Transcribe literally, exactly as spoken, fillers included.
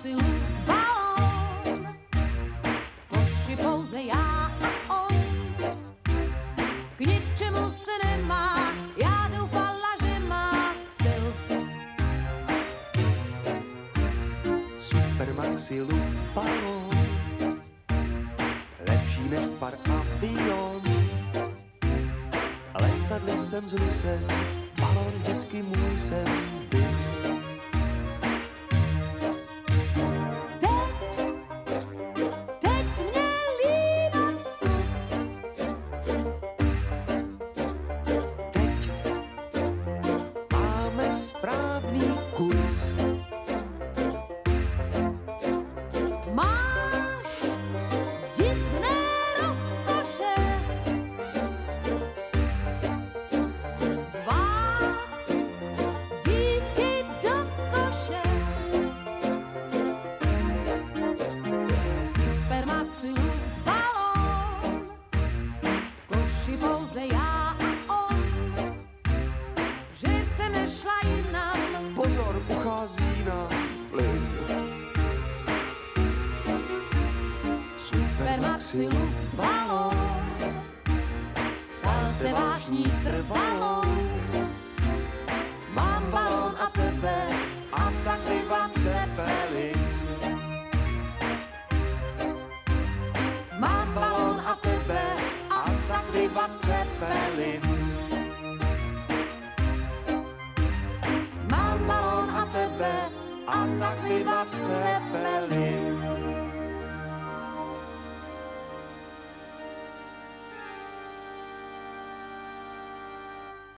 Maxi luftbalón, v koši pouze já a on. K ničemu se nemá, já doufala, že má styl. Super Maxi luftbalón, lepší než par avion. Letadly jsem zrusen, balón vždycky můj sen byl. Teď, teď mě líbat zkus. Teď máme správný kurz. Máš divné rozkoše, zvát dívky do koše. Super Maxi luftbalón, v koši pouze já a on. Že jsem nešla jinam, Pozor, uchází nám plyn. Super Maxi luftbalón, stal se vážný trvalo. Mám balón a tebe, A tak vyvat Zeppelin. mám balón a tebe, A tak vyvat Zeppelin. mám balón a tebe, A tak vyvat Zeppelin.